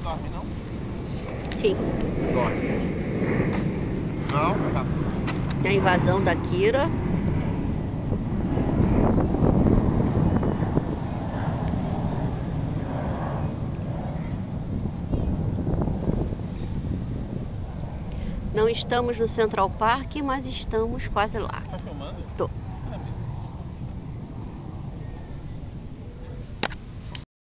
dorme, não? Sim. Dorme. Não? Tá. A invasão da Kira. Não estamos no Central Park, mas estamos quase lá. Tá filmando? Tô.